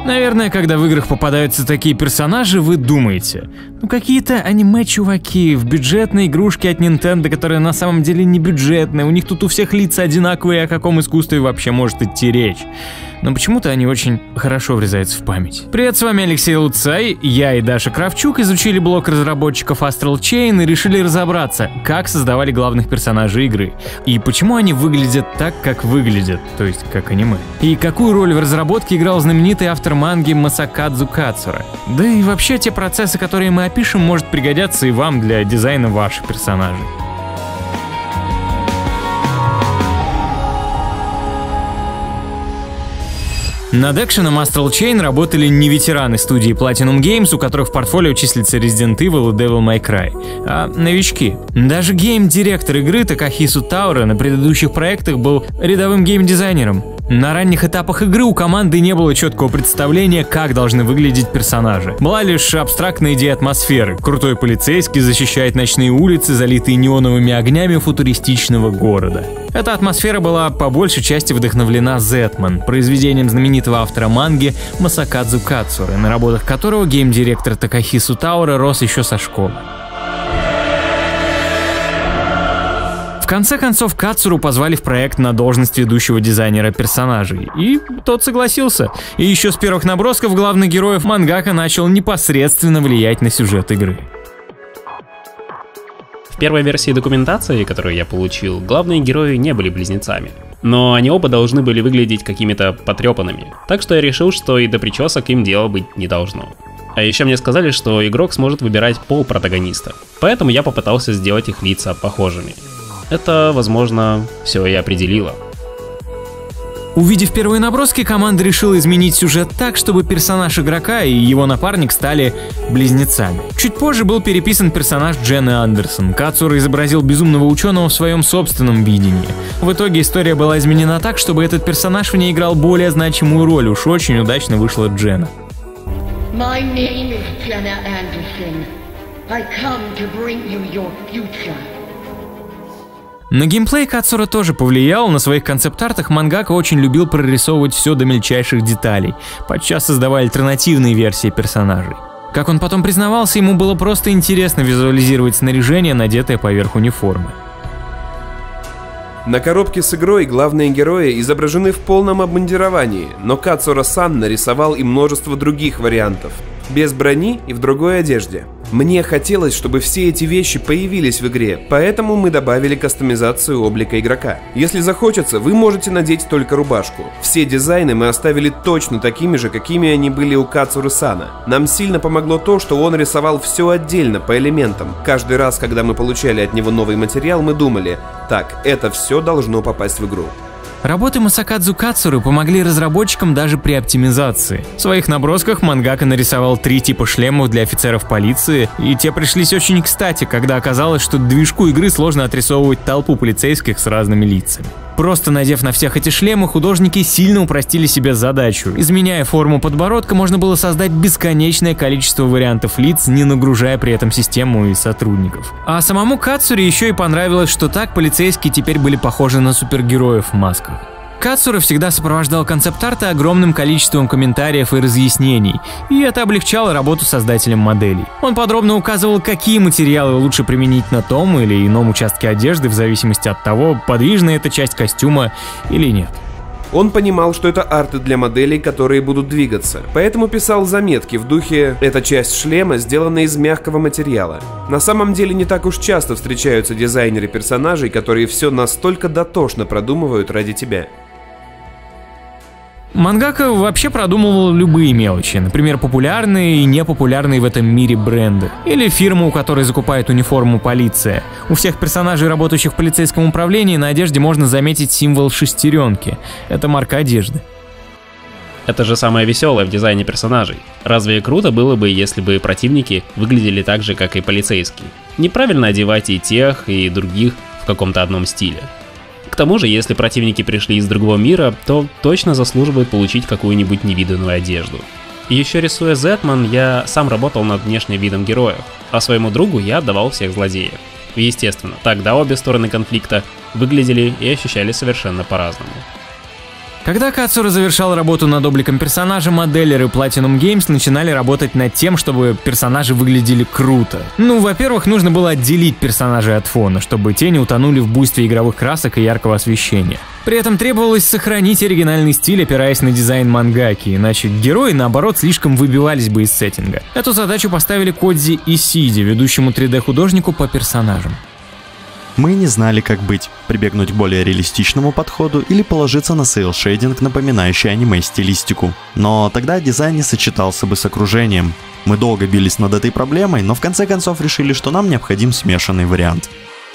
Наверное, когда в играх попадаются такие персонажи, вы думаете: ну какие-то аниме-чуваки в бюджетной игрушке от Nintendo, которая на самом деле не бюджетная, у них тут у всех лица одинаковые, о каком искусстве вообще может идти речь. Но почему-то они очень хорошо врезаются в память. Привет, с вами Алексей Луцай, я и Даша Кравчук изучили блог разработчиков Astral Chain и решили разобраться, как создавали главных персонажей игры, и почему они выглядят так, как выглядят, то есть как аниме. И какую роль в разработке играл знаменитый автор манги Масакадзу Кацура. Да и вообще те процессы, которые мы опишем, может пригодятся и вам для дизайна ваших персонажей. Над экшеном Astral Chain работали не ветераны студии Platinum Games, у которых в портфолио числится Resident Evil и Devil May Cry, а новички. Даже гейм-директор игры Такахису Таура на предыдущих проектах был рядовым гейм-дизайнером. На ранних этапах игры у команды не было четкого представления, как должны выглядеть персонажи. Была лишь абстрактная идея атмосферы. Крутой полицейский защищает ночные улицы, залитые неоновыми огнями футуристичного города. Эта атмосфера была по большей части вдохновлена Зетман, произведением знаменитого автора манги Масакадзу Кацуры, на работах которого гейм-директор Такахису Таура рос еще со школы. В конце концов, Кацуру позвали в проект на должность ведущего дизайнера персонажей, и тот согласился. И еще с первых набросков главных героев мангака начал непосредственно влиять на сюжет игры. В первой версии документации, которую я получил, главные герои не были близнецами. Но они оба должны были выглядеть какими-то потрепанными, так что я решил, что и до причесок им дело быть не должно. А еще мне сказали, что игрок сможет выбирать пол протагониста, поэтому я попытался сделать их лица похожими. Это, возможно, все и определило. Увидев первые наброски, команда решила изменить сюжет так, чтобы персонаж игрока и его напарник стали близнецами. Чуть позже был переписан персонаж Дженны Андерсон. Кацура изобразил безумного ученого в своем собственном видении. В итоге история была изменена так, чтобы этот персонаж в ней играл более значимую роль. Уж очень удачно вышла Дженна. My name is Jenna Anderson. I come to bring you your future. На геймплей Кацура тоже повлиял. На своих концепт-артах мангака очень любил прорисовывать все до мельчайших деталей, подчас создавая альтернативные версии персонажей. Как он потом признавался, ему было просто интересно визуализировать снаряжение, надетое поверх униформы. На коробке с игрой главные герои изображены в полном обмундировании, но Кацура-сан нарисовал и множество других вариантов, без брони и в другой одежде. Мне хотелось, чтобы все эти вещи появились в игре, поэтому мы добавили кастомизацию облика игрока. Если захочется, вы можете надеть только рубашку. Все дизайны мы оставили точно такими же, какими они были у Кацуры-сана. Нам сильно помогло то, что он рисовал все отдельно, по элементам. Каждый раз, когда мы получали от него новый материал, мы думали: так, это все должно попасть в игру. Работы Масакадзу Кацуры помогли разработчикам даже при оптимизации. В своих набросках мангака нарисовал 3 типа шлемов для офицеров полиции, и те пришлись очень кстати, когда оказалось, что движку игры сложно отрисовывать толпу полицейских с разными лицами. Просто надев на всех эти шлемы, художники сильно упростили себе задачу. Изменяя форму подбородка, можно было создать бесконечное количество вариантов лиц, не нагружая при этом систему и сотрудников. А самому Кацуре еще и понравилось, что так полицейские теперь были похожи на супергероев в масках. Кацура всегда сопровождал концепт-арты огромным количеством комментариев и разъяснений, и это облегчало работу создателям моделей. Он подробно указывал, какие материалы лучше применить на том или ином участке одежды в зависимости от того, подвижная эта часть костюма или нет. Он понимал, что это арты для моделей, которые будут двигаться, поэтому писал заметки в духе «эта часть шлема сделана из мягкого материала». На самом деле не так уж часто встречаются дизайнеры персонажей, которые все настолько дотошно продумывают ради тебя. Мангака вообще продумывал любые мелочи, например, популярные и непопулярные в этом мире бренды. Или фирму, у которой закупает униформу полиция. У всех персонажей, работающих в полицейском управлении, на одежде можно заметить символ шестеренки. Это марка одежды. Это же самое веселое в дизайне персонажей. Разве круто было бы, если бы противники выглядели так же, как и полицейские? Неправильно одевать и тех, и других в каком-то одном стиле. К тому же, если противники пришли из другого мира, то точно заслуживают получить какую-нибудь невиданную одежду. И еще рисуя Зетман, я сам работал над внешним видом героев, а своему другу я отдавал всех злодеев. И естественно, тогда обе стороны конфликта выглядели и ощущались совершенно по-разному. Когда Кацура завершал работу над обликом персонажа, моделеры Platinum Games начинали работать над тем, чтобы персонажи выглядели круто. Ну, во-первых, нужно было отделить персонажей от фона, чтобы те не утонули в буйстве игровых красок и яркого освещения. При этом требовалось сохранить оригинальный стиль, опираясь на дизайн мангаки, иначе герои, наоборот, слишком выбивались бы из сеттинга. Эту задачу поставили Кодзи Исиди, ведущему 3D-художнику по персонажам. Мы не знали, как быть, прибегнуть к более реалистичному подходу или положиться на сейл-шейдинг, напоминающий аниме-стилистику. Но тогда дизайн не сочетался бы с окружением. Мы долго бились над этой проблемой, но в конце концов решили, что нам необходим смешанный вариант.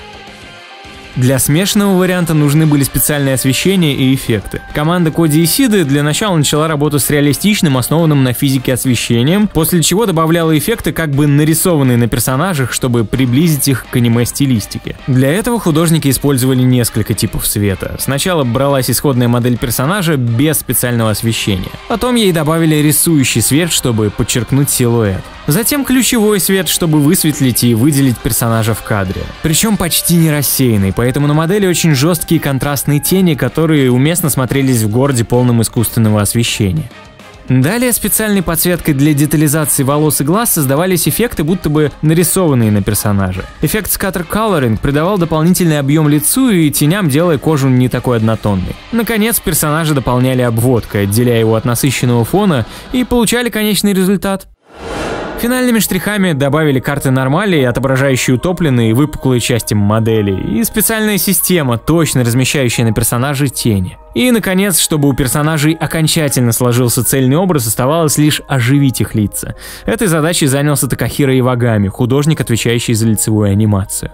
Для смешанного варианта нужны были специальные освещения и эффекты. Команда Кодзи Исиды для начала начала работу с реалистичным, основанным на физике освещением, после чего добавляла эффекты, как бы нарисованные на персонажах, чтобы приблизить их к аниме-стилистике. Для этого художники использовали несколько типов света. Сначала бралась исходная модель персонажа без специального освещения. Потом ей добавили рисующий свет, чтобы подчеркнуть силуэт. Затем ключевой свет, чтобы высветлить и выделить персонажа в кадре. Причем почти не рассеянный, поэтому на модели очень жесткие контрастные тени, которые уместно смотрелись в городе, полном искусственного освещения. Далее специальной подсветкой для детализации волос и глаз создавались эффекты, будто бы нарисованные на персонаже. Эффект Scatter Coloring придавал дополнительный объем лицу и теням, делая кожу не такой однотонной. Наконец, персонажа дополняли обводкой, отделяя его от насыщенного фона, и получали конечный результат. Финальными штрихами добавили карты нормали, отображающие утопленные и выпуклые части модели, и специальная система, точно размещающая на персонаже тени. И, наконец, чтобы у персонажей окончательно сложился цельный образ, оставалось лишь оживить их лица. Этой задачей занялся Такахиро Ивагами, художник, отвечающий за лицевую анимацию.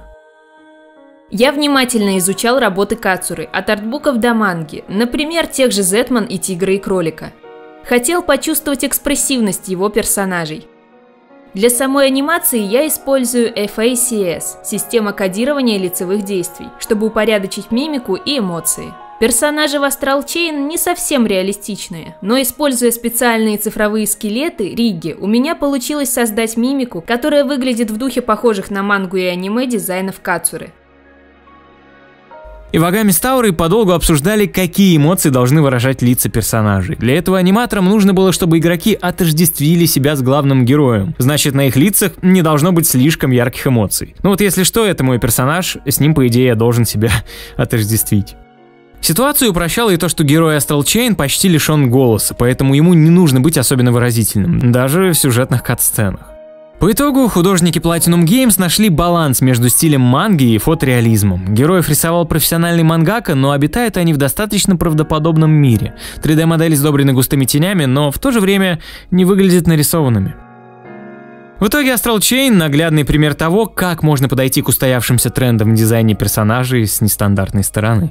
Я внимательно изучал работы Кацуры, от артбуков до манги, например, тех же Зетман и Тигра и Кролика. Хотел почувствовать экспрессивность его персонажей. Для самой анимации я использую FACS – система кодирования лицевых действий, чтобы упорядочить мимику и эмоции. Персонажи в Astral Chain не совсем реалистичные, но используя специальные цифровые скелеты, риги, у меня получилось создать мимику, которая выглядит в духе похожих на мангу и аниме дизайнов Кацуры. Ивагами с Таурой подолгу обсуждали, какие эмоции должны выражать лица персонажей. Для этого аниматорам нужно было, чтобы игроки отождествили себя с главным героем. Значит, на их лицах не должно быть слишком ярких эмоций. Ну вот если что, это мой персонаж, с ним, по идее, я должен себя отождествить. Ситуацию упрощало и то, что герой Astral Chain почти лишен голоса, поэтому ему не нужно быть особенно выразительным, даже в сюжетных кат-сценах. По итогу художники Platinum Games нашли баланс между стилем манги и фотореализмом. Героев рисовал профессиональный мангака, но обитают они в достаточно правдоподобном мире. 3D-модели сдобрены густыми тенями, но в то же время не выглядят нарисованными. В итоге Astral Chain – наглядный пример того, как можно подойти к устоявшимся трендам в дизайне персонажей с нестандартной стороны.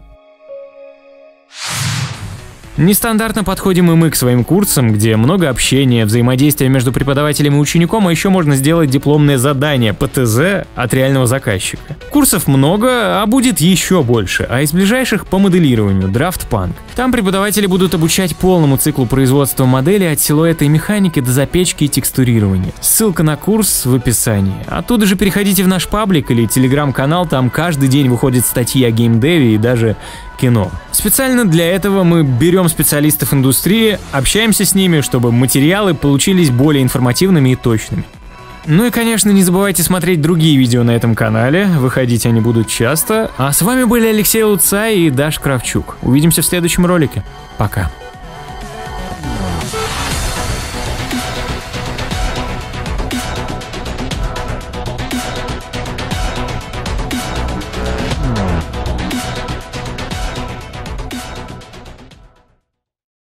Нестандартно подходим и мы к своим курсам, где много общения, взаимодействия между преподавателем и учеником, а еще можно сделать дипломное задание по ТЗ от реального заказчика. Курсов много, а будет еще больше, а из ближайших по моделированию, DraftPunk. Там преподаватели будут обучать полному циклу производства модели от силуэта и механики до запечки и текстурирования. Ссылка на курс в описании. Оттуда же переходите в наш паблик или телеграм-канал, там каждый день выходят статьи о геймдеве и даже кино. Специально для этого мы берем специалистов индустрии, общаемся с ними, чтобы материалы получились более информативными и точными. Ну и, конечно, не забывайте смотреть другие видео на этом канале, выходить они будут часто. А с вами были Алексей Луцай и Даш Кравчук. Увидимся в следующем ролике. Пока.